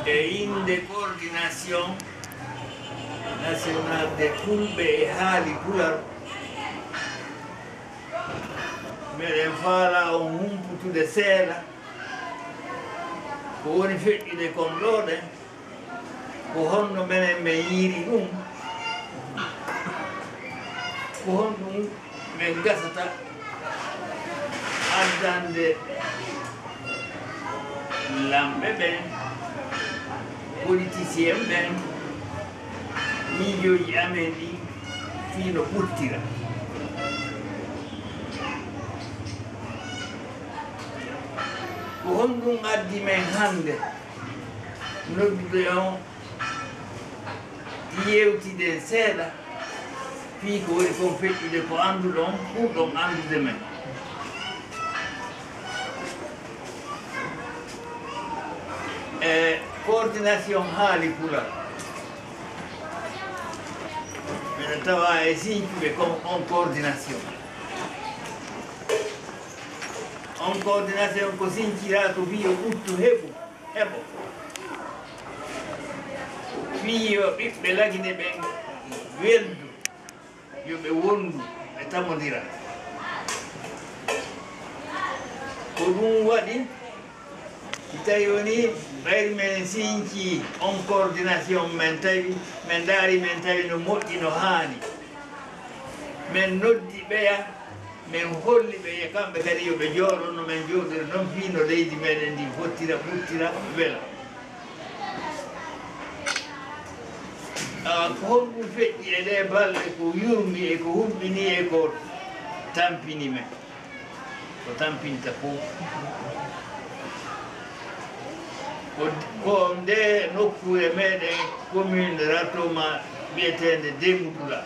e inde coordination national de fulɓe e haali pular meɗen faala on humputude seeɗa ko woni feƴƴude kon ɗoɗe ko honno menen min yiiri ɗum ko honɗum min gasata addande lamɓe ɓen politicien ɓen miijoji amen ɗi fiino ɓurtira ko honɗum addi men hannde noddude on yewtiden seeɗa fii ko woni kon feƴƴude ko annduɗon ɓurɗon anndude men e coordination haali pular mbiɗa tawa e siñcuɓe comme on coordination ko siñcira ko wiyo ɓurtu heɓo wiyo ɓiɓɓe lagine ɓen weldu yoɓe wondu ɓe tamodira ko ɗum waɗi si tawi woni ɓayri men siñci on coordination men tawi min daari men tawi no moƴƴi no haani min noddi ɓeya min holli ɓe kamɓe kadi yoɓe jooɗonno men jooɗiri noon fiino leydi meɗen ndi fottira ɓurtira wela ko honɗum feƴƴi e ɗe balɗe ko yurmi e ko huɓɓini e ko tampini men ko tampinta fof ko nde nokkure meɗen commune ratoma wiyetede Demudula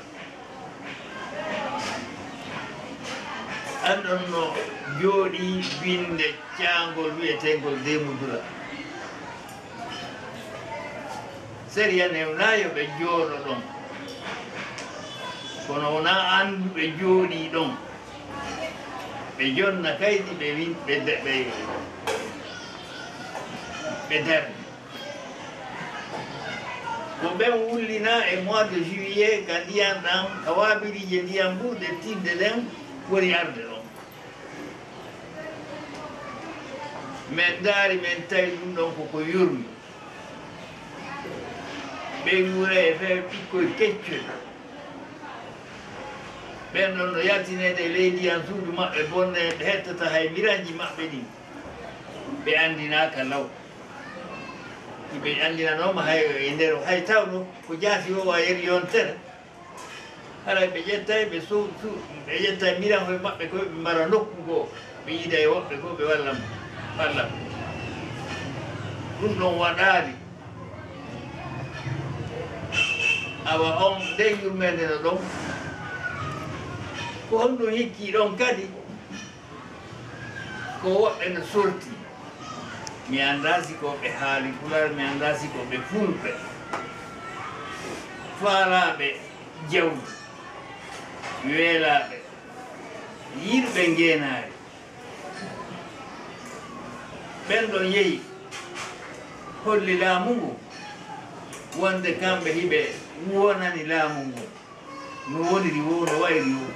anɗon no jooɗi binde caangol wiyetengol Demudula sériya newna yoɓe jooɗo ɗon kono wona annduɓe jooɗi ɗon ɓe jonna kaydi ɓe darni ko ɓen wullina e mois de juillet ka ndiyam ɗam ka waabirije ndiyam ɓurɗe tidde ɗen woni arde ɗon min daari min tawi ɗum ɗon koko yurmi ɓe wura e feewe ɓikkoye keccoy ɓen ɗon no yaltinede leydi han suudu maɓɓe bonne ɓe hettata hay miranji maɓɓe ɗin ɓe andinaka law ɓe andinanoma hay e nder hay tawno ko jaasi o yeri yontere haray ɓe ƴettay ɓe ɓe ƴettay miran hoye maɓɓe koye ɓe mbara nokku goo ɓe yiida e woɓɓe ko ɓe wallam ɗum ɗon waɗaali awa on nde yurmede no ɗon ko honɗum hikki ɗon kadi ko woɓɓe no sorti mi annda si ko ɓe haali pular mi annda si ko ɓe fulɓe faalaɓe jawdi weelaɓe yirɓe ngeenaari ɓen ɗon yehi holli laamu ngu wonde kamɓe hiɓe wonani laamu ngu no woniri wo no wayri wo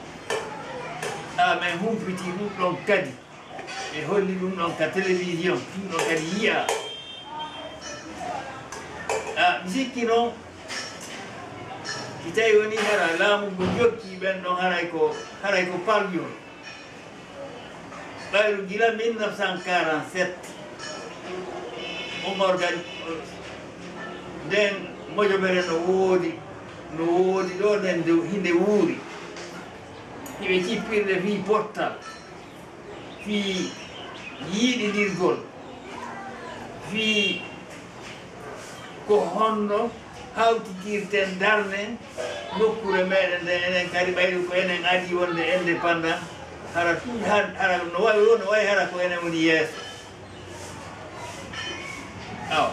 min humpiti ɗum ɗon kadi ɓe holli ɗum ɗon ka télévision ɗum ɗon kadi yiya mi sikki noon si tawi woni hara laamu ngu jokki ɓen ɗon haray ko paljol ɓayru gila 1947 Omar Gadi nden mojomere no woodi ɗo nden hinde wuuri hiɓe cippirde fii portal fii yiiɗidirgol fii ko honno hawtitirten darne nokkure meɗen nde enen kadi ɓayri ko enen adi wonde indépendant hara no wawi o no wawi hara ko enen woni yeeso aw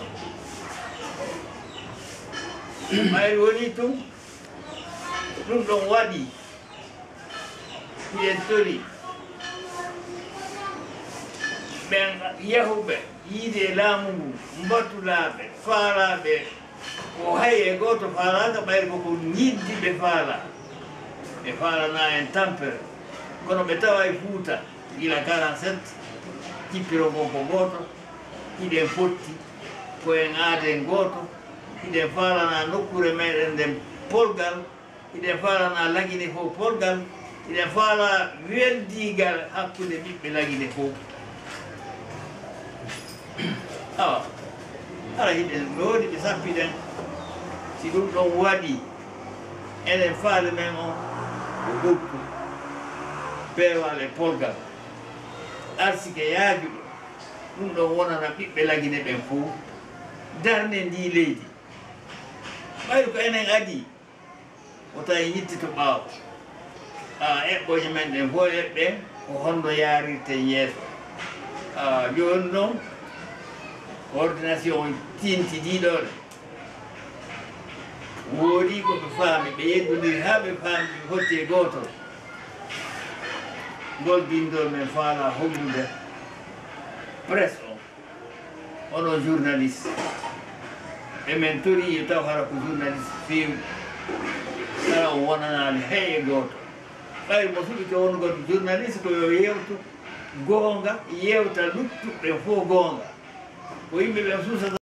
ɓayri woni tum ɗum ɗon waɗi hiyen tori ɓen yahuɓe yiide laamu ngu mbattulaaɓe faalaaɓe ko hay e gooto faalaaka ɓayde koko ñiddi ɓe faala ɓe faalana en tampere kono ɓe tawa e Fuuta gila 47 cippiro ko ko gooto hiɗen fotti koyen aaden gooto hiɗen faalana nokkure meɗen nden polgal hiɗen faalana lagine fof polgal hiɗen faala weldigal hakkude ɓiɓɓe lagine fof awa ara hiɗen ɗooni ɓe sappiɗen si ɗum ɗon waɗi enen faale men o ko ɓurtu peewal e polgal arsike yaajuɗo ɗum ɗon wonana ɓiɓɓe lagine ɓen fof darne ndi leydi ɓayde ko enen adi o tawi yitti to ɓaawo eɓɓoje men ɗen fof eɓɓe ko honno yaarirte yeeso jooni noon ordination tintidiɗoɗe woodi koɓe faami ɓe yeddodiri haa ɓe faami ɓe fotti e gootol ngol bindol men faala hollude presse o onon journaliste emen tori yo taw hara ko journaliste feewɗi kala o wonanaade hay e gooto ɓayde mo suɓi ko wonugol journaliste ko yo yewtu goonga yewta luttuɓe fof goonga ko yimɓe ɓen suusata